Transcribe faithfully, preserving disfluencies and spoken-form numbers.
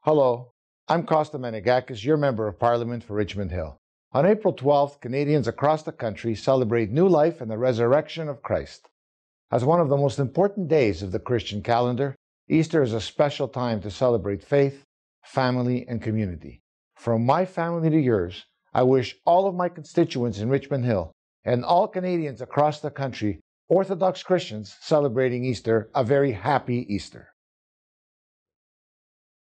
Hello, I'm Costas Menegakis, your Member of Parliament for Richmond Hill. On April twelfth, Canadians across the country celebrate new life and the resurrection of Christ. As one of the most important days of the Christian calendar, Easter is a special time to celebrate faith, family, and community. From my family to yours, I wish all of my constituents in Richmond Hill and all Canadians across the country, Orthodox Christians celebrating Easter, a very happy Easter.